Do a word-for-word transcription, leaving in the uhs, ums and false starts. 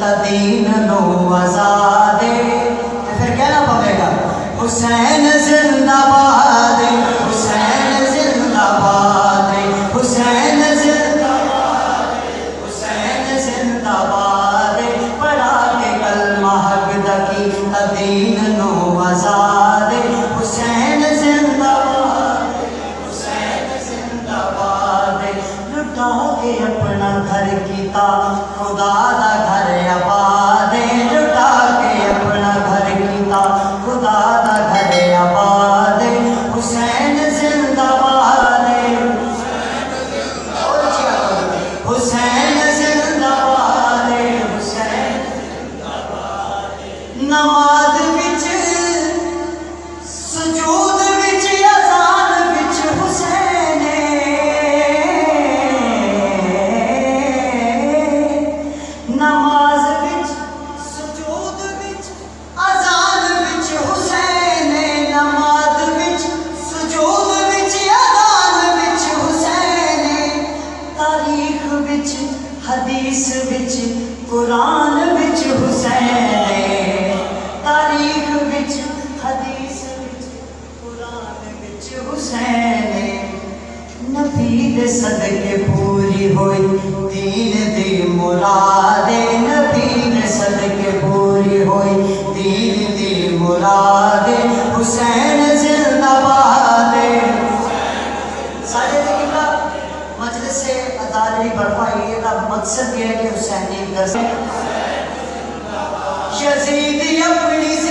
دین نو آزادے پھر کہنا پڑے گا حسین زندہ باد حسین زندہ باد حسین زندہ باد حسین زندہ باد پڑھا کے کلمہ حق دا کیتا دین نو آزاد حسین زندہ باد حسین زندہ باد لٹا کے اپنا گھر کیتا خدا دا گھر آباد لٹا کے اپنا گھر کیتا خدا دا گھر آباد حسین زندہ باد حسین زندہ باد حسین زندہ باد نماز وچ سجود وچ اذان وچ حسین نماز وچ سجود وچ اذان وچ حسین نماز وچ سجود وچ اذان وچ حسین تاریخ وچ حدیث وچ قرآن وچ حسین تاریخ وچ حدیث وچ قرآن وچ حسین نبی دے صدقے پوری ہوئی دین دی مراد نبی دے صدقے پوری ہوئی دین دی مراد حسین زندہ باد سارے دیکھا مجلس سے ادارے برپائی کا مقصد یہ ہے کہ حسینی درس یزید اپنی